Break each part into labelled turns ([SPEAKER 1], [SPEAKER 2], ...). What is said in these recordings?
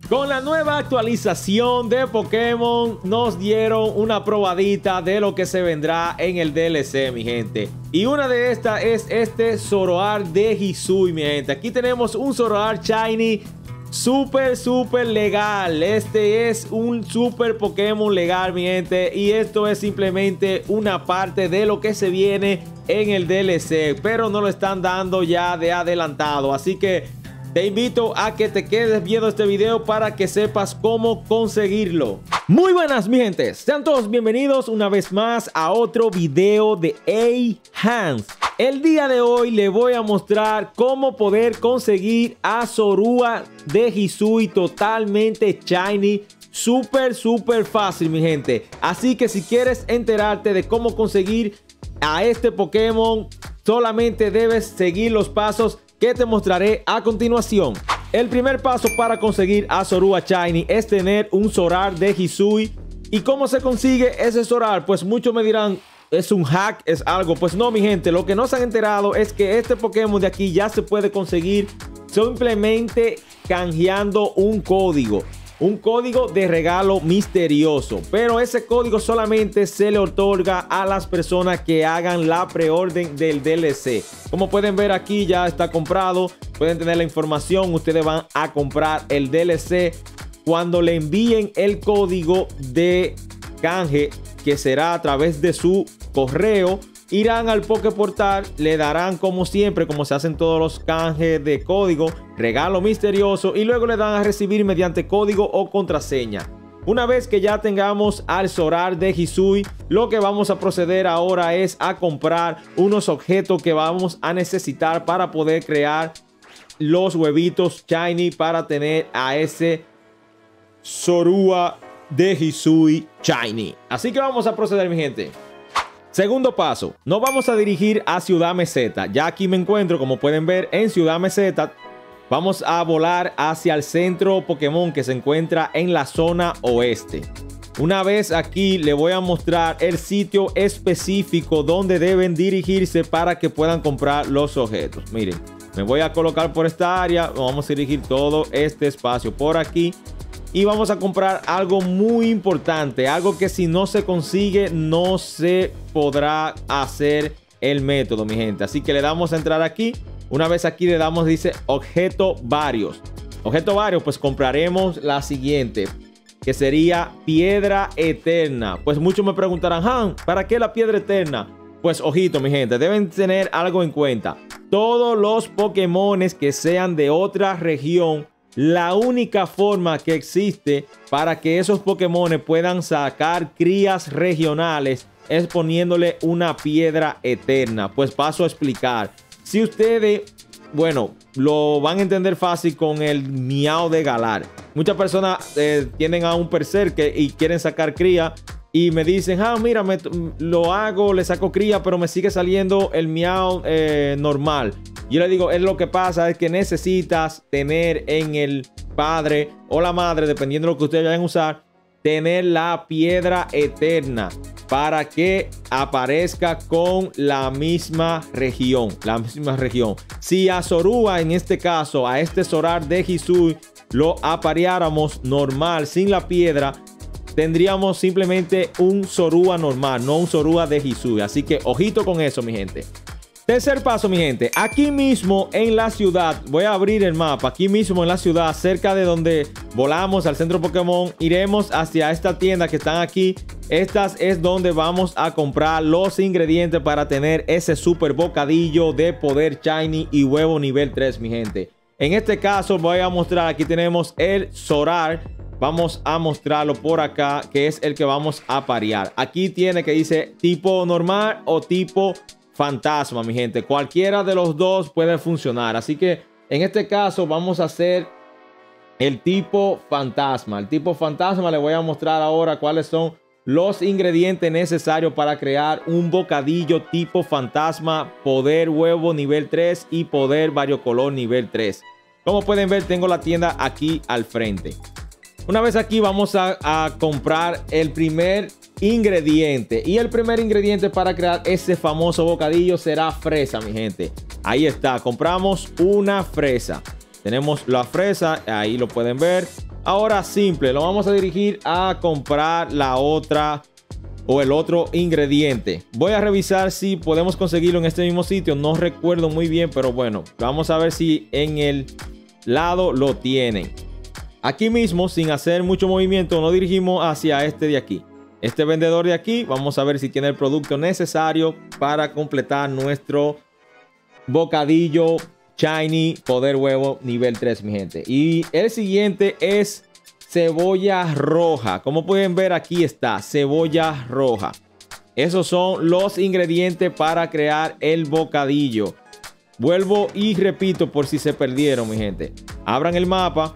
[SPEAKER 1] Con la nueva actualización de Pokémon nos dieron una probadita de lo que se vendrá en el DLC, mi gente. Y una de estas es este Zoroark de Hisui, mi gente. Aquí tenemos un Zoroark Shiny súper legal. Este es un super Pokémon legal, mi gente. Y esto es simplemente una parte de lo que se viene en el DLC. Pero no lo están dando ya de adelantado. Así que te invito a que te quedes viendo este video para que sepas cómo conseguirlo. Muy buenas, mi gente. Sean todos bienvenidos una vez más a otro video de A-Hans. El día de hoy le voy a mostrar cómo poder conseguir a Zoroark de Hisui totalmente shiny. Súper fácil, mi gente. Así que si quieres enterarte de cómo conseguir a este Pokémon, solamente debes seguir los pasos que te mostraré a continuación. El primer paso para conseguir a Zoroark Shiny es tener un Zoroark de Hisui. ¿Y cómo se consigue ese Zoroark? Pues muchos me dirán, es un hack, es algo. Pues no, mi gente, lo que no se han enterado es que este Pokémon de aquí ya se puede conseguir simplemente canjeando un código. Un código de regalo misterioso. Pero ese código solamente se le otorga a las personas que hagan la preorden del DLC. Como pueden ver aquí ya está comprado. Pueden tener la información. Ustedes van a comprar el DLC cuando le envíen el código de canje, que será a través de su correo. Irán al Poképortal, le darán como siempre, como se hacen todos los canjes de código, regalo misterioso, y luego le dan a recibir mediante código o contraseña. Una vez que ya tengamos al Zoroark de Hisui, lo que vamos a proceder ahora es a comprar unos objetos que vamos a necesitar para poder crear los huevitos shiny para tener a ese Zoroark de Hisui shiny. Así que vamos a proceder, mi gente. Segundo paso, nos vamos a dirigir a Ciudad Meseta. Ya aquí me encuentro, como pueden ver, en Ciudad Meseta. Vamos a volar hacia el centro Pokémon que se encuentra en la zona oeste. Una vez aquí le voy a mostrar el sitio específico donde deben dirigirse para que puedan comprar los objetos. Miren, me voy a colocar por esta área. Vamos a dirigir todo este espacio por aquí. Y vamos a comprar algo muy importante, algo que si no se consigue no se podrá hacer el método, mi gente. Así que le damos a entrar aquí. Una vez aquí le damos, dice objeto varios. Objeto varios, pues compraremos la siguiente, que sería piedra eterna. Pues muchos me preguntarán, Han, ¿para qué la piedra eterna? Pues ojito, mi gente, deben tener algo en cuenta. Todos los Pokémones que sean de otra región, la única forma que existe para que esos Pokémon puedan sacar crías regionales es poniéndole una piedra eterna. Pues paso a explicar. Si ustedes, bueno, lo van a entender fácil con el miau de Galar. Muchas personas tienen a un Berserker y quieren sacar cría. Y me dicen, mira, lo hago, le saco cría, pero me sigue saliendo el miau normal. Yo le digo, lo que pasa es que necesitas tener en el padre o la madre, dependiendo de lo que ustedes vayan a usar, tener la piedra eterna para que aparezca con la misma región. Si a Zoroark, en este caso, a este Zoroark de Hisui, lo apareáramos normal, sin la piedra, tendríamos simplemente un Zoroark normal, no un Zoroark de Hisui. Así que ojito con eso, mi gente. Tercer paso, mi gente. Aquí mismo en la ciudad, voy a abrir el mapa. Aquí mismo en la ciudad, cerca de donde volamos al centro Pokémon, iremos hacia esta tienda que están aquí. Estas es donde vamos a comprar los ingredientes para tener ese super bocadillo de poder shiny y huevo nivel 3, mi gente. En este caso voy a mostrar, aquí tenemos el Zoroark. Vamos a mostrarlo por acá, que es el que vamos a parear. Aquí tiene que dice tipo normal o tipo fantasma, mi gente. Cualquiera de los dos puede funcionar. Así que en este caso vamos a hacer el tipo fantasma. El tipo fantasma le voy a mostrar ahora cuáles son los ingredientes necesarios para crear un bocadillo tipo fantasma, poder huevo nivel 3 y poder variocolor nivel 3. Como pueden ver, tengo la tienda aquí al frente. Una vez aquí vamos a comprar el primer ingrediente. Y el primer ingrediente para crear ese famoso bocadillo será fresa, mi gente. Ahí está, compramos una fresa. Tenemos la fresa, ahí lo pueden ver. Ahora simple, lo vamos a dirigir a comprar la otra o el otro ingrediente. Voy a revisar si podemos conseguirlo en este mismo sitio. No recuerdo muy bien, pero bueno, vamos a ver si en el lado lo tienen. Aquí mismo, sin hacer mucho movimiento, nos dirigimos hacia este de aquí. Este vendedor de aquí, vamos a ver si tiene el producto necesario para completar nuestro bocadillo Shiny Poder Huevo nivel 3, mi gente. Y el siguiente es cebolla roja. Como pueden ver, aquí está cebolla roja. Esos son los ingredientes para crear el bocadillo. Vuelvo y repito por si se perdieron, mi gente. Abran el mapa.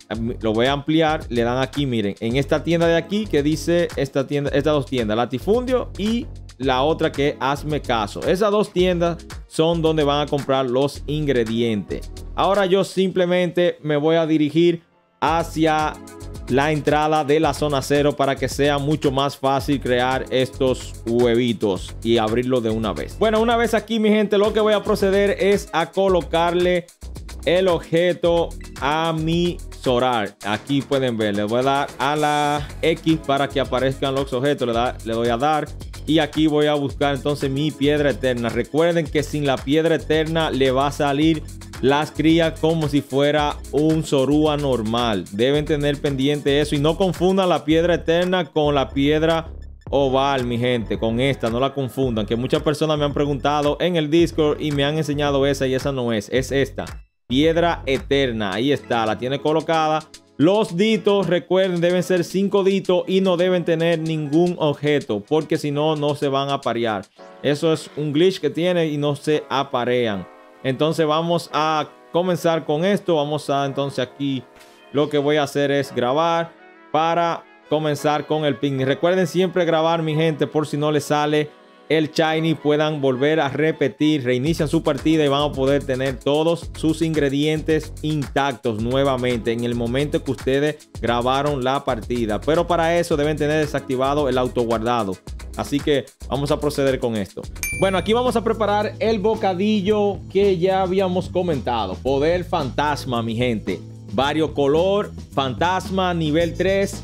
[SPEAKER 1] Lo voy a ampliar. Le dan aquí, miren. En esta tienda de aquí que dice esta tienda, estas dos tiendas. Latifundio y la otra que es Hazme Caso. Esas dos tiendas son donde van a comprar los ingredientes. Ahora yo simplemente me voy a dirigir hacia la entrada de la zona 0 para que sea mucho más fácil crear estos huevitos y abrirlo de una vez. Bueno, una vez aquí, mi gente, lo que voy a proceder es a colocarle el objeto a mi Zoroark. Aquí pueden ver, le voy a dar a la X para que aparezcan los objetos. Le doy a dar y aquí voy a buscar entonces mi piedra eterna. Recuerden que sin la piedra eterna le va a salir las crías como si fuera un Zorua normal. Deben tener pendiente eso y no confundan la piedra eterna con la piedra oval, mi gente. Con esta no la confundan, que muchas personas me han preguntado en el Discord y me han enseñado esa y esa no es. Es esta piedra eterna. Ahí está, la tiene colocada. Los ditos, recuerden, deben ser 5 ditos y no deben tener ningún objeto, porque si no, no se van a aparear. Eso es un glitch que tiene y no se aparean. Entonces vamos a comenzar con esto. Vamos a entonces aquí lo que voy a hacer es grabar para comenzar con el picnic. Recuerden siempre grabar, mi gente, por si no les sale el Shiny, puedan volver a repetir, reinician su partida y van a poder tener todos sus ingredientes intactos nuevamente en el momento que ustedes grabaron la partida. Pero para eso deben tener desactivado el autoguardado. Así que vamos a proceder con esto. Bueno, aquí vamos a preparar el bocadillo que ya habíamos comentado. Poder fantasma, mi gente. Variocolor, fantasma, nivel 3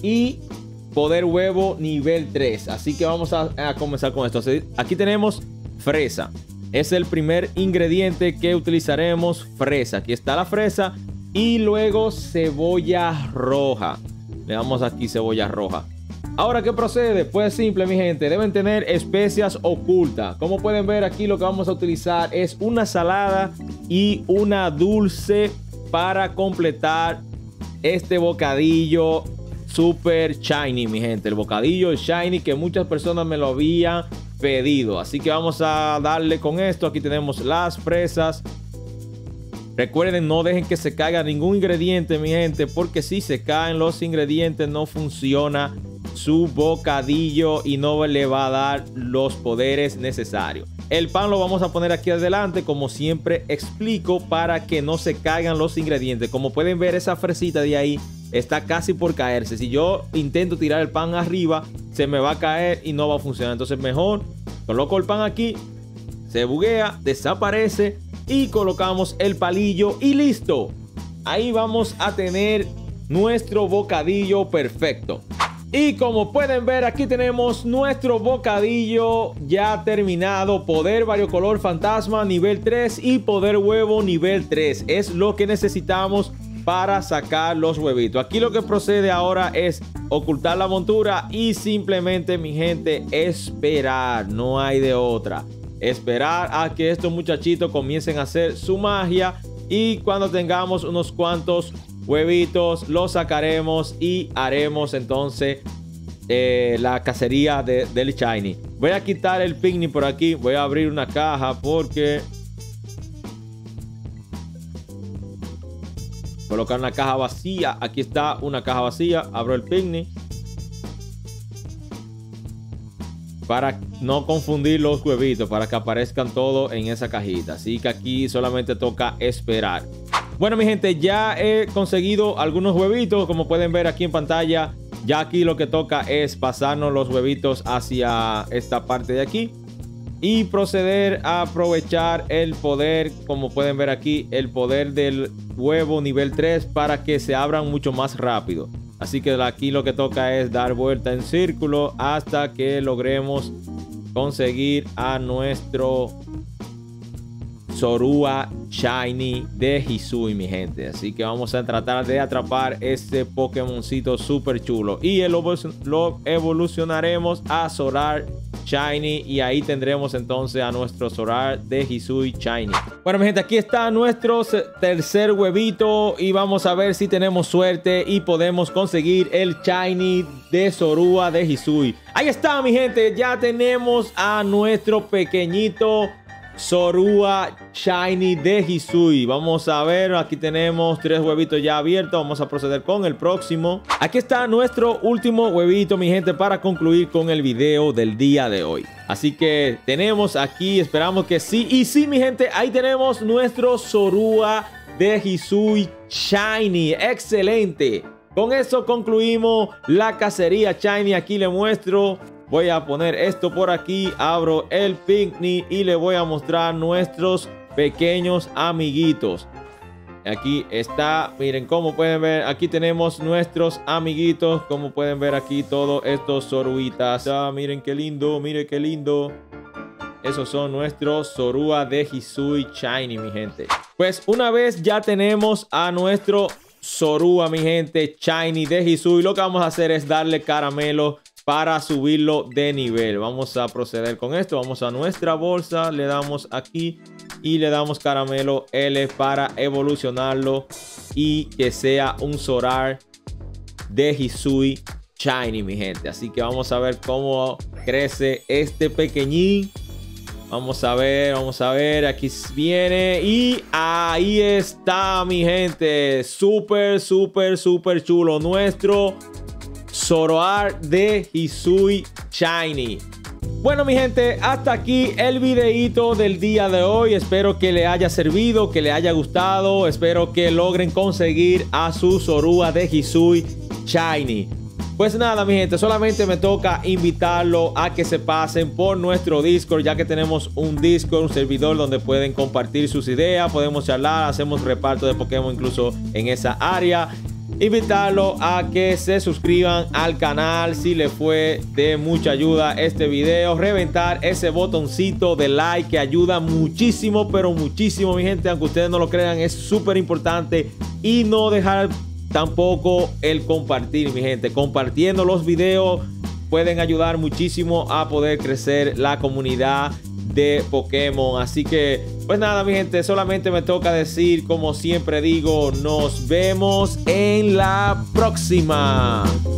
[SPEAKER 1] y poder huevo, nivel 3. Así que vamos a comenzar con esto. Aquí tenemos fresa. Es el primer ingrediente que utilizaremos, fresa. Aquí está la fresa. Y luego cebolla roja. Le damos aquí cebolla roja. Ahora, ¿qué procede? Pues simple, mi gente. Deben tener especias ocultas. Como pueden ver aquí, lo que vamos a utilizar es una salada y una dulce para completar este bocadillo super shiny, mi gente. El bocadillo shiny que muchas personas me lo habían pedido. Así que vamos a darle con esto. Aquí tenemos las fresas. Recuerden, no dejen que se caiga ningún ingrediente, mi gente, porque si se caen los ingredientes no funciona su bocadillo y no le va a dar los poderes necesarios. El pan lo vamos a poner aquí adelante, como siempre explico, para que no se caigan los ingredientes. Como pueden ver, esa fresita de ahí está casi por caerse. Si yo intento tirar el pan arriba, se me va a caer y no va a funcionar. Entonces mejor coloco el pan aquí, se buguea, desaparece y colocamos el palillo y listo. Ahí vamos a tener nuestro bocadillo perfecto. Y como pueden ver, aquí tenemos nuestro bocadillo ya terminado. Poder variocolor fantasma nivel 3 y poder huevo nivel 3. Es lo que necesitamos para sacar los huevitos. Aquí lo que procede ahora es ocultar la montura y simplemente, mi gente, esperar. No hay de otra. Esperar a que estos muchachitos comiencen a hacer su magia. Y cuando tengamos unos cuantos huevitos, los sacaremos y haremos entonces la cacería del shiny. Voy a quitar el picnic por aquí. Voy a abrir una caja porque colocar una caja vacía. Aquí está una caja vacía. Abro el picnic para no confundir los huevitos, para que aparezcan todos en esa cajita. Así que aquí solamente toca esperar. Bueno, mi gente, ya he conseguido algunos huevitos. Como pueden ver aquí en pantalla, ya aquí lo que toca es pasarnos los huevitos hacia esta parte de aquí. y proceder a aprovechar el poder, como pueden ver aquí, el poder del huevo nivel 3 para que se abran mucho más rápido. Así que aquí lo que toca es dar vuelta en círculo hasta que logremos conseguir a nuestro Zorua Shiny de Hisui, mi gente. Así que vamos a tratar de atrapar este Pokémoncito súper chulo y lo evolucionaremos a Zorar Shiny y ahí tendremos entonces a nuestro Zorar de Hisui Shiny. Bueno, mi gente, aquí está nuestro tercer huevito y vamos a ver si tenemos suerte y podemos conseguir el Shiny de Zorua de Hisui. Ahí está, mi gente, ya tenemos a nuestro pequeñito Zorua Shiny de Hisui. Vamos a ver, aquí tenemos 3 huevitos ya abiertos. Vamos a proceder con el próximo. Aquí está nuestro último huevito, mi gente, para concluir con el video del día de hoy. Así que tenemos aquí, esperamos que sí. Y sí, mi gente, ahí tenemos nuestro Zorua de Hisui Shiny. Excelente. Con eso concluimos la cacería Shiny. Aquí le muestro. Voy a poner esto por aquí, abro el Piknik y le voy a mostrar nuestros pequeños amiguitos. Aquí está, miren cómo pueden ver, aquí tenemos nuestros amiguitos, como pueden ver aquí todos estos Zoruitas. Miren qué lindo, miren qué lindo. Esos son nuestros Zorua de Hisui Shiny, mi gente. Pues una vez ya tenemos a nuestro Zorua, mi gente, Shiny de Hisui, lo que vamos a hacer es darle caramelo para subirlo de nivel. Vamos a proceder con esto. Vamos a nuestra bolsa, le damos aquí y le damos caramelo L para evolucionarlo y que sea un Zorar de Hisui Shiny, mi gente. Así que vamos a ver cómo crece este pequeñín. Vamos a ver, aquí viene y ahí está, mi gente. Súper, súper, súper chulo. Nuestro Zoroark de Hisui Shiny. Bueno, mi gente, hasta aquí el videito del día de hoy. Espero que le haya servido, que le haya gustado. Espero que logren conseguir a su Zorua de Hisui Shiny. Pues nada, mi gente, solamente me toca invitarlo a que se pasen por nuestro Discord, ya que tenemos un Discord, un servidor donde pueden compartir sus ideas, podemos charlar, hacemos reparto de Pokémon incluso en esa área. Invitarlo a que se suscriban al canal si le fue de mucha ayuda este video. Reventar ese botoncito de like que ayuda muchísimo, pero muchísimo, mi gente. Aunque ustedes no lo crean, es súper importante. Y no dejar tampoco el compartir, mi gente. Compartiendo los videos pueden ayudar muchísimo a poder crecer la comunidad de Pokémon. Así que pues nada, mi gente, solamente me toca decir, como siempre digo, nos vemos en la próxima.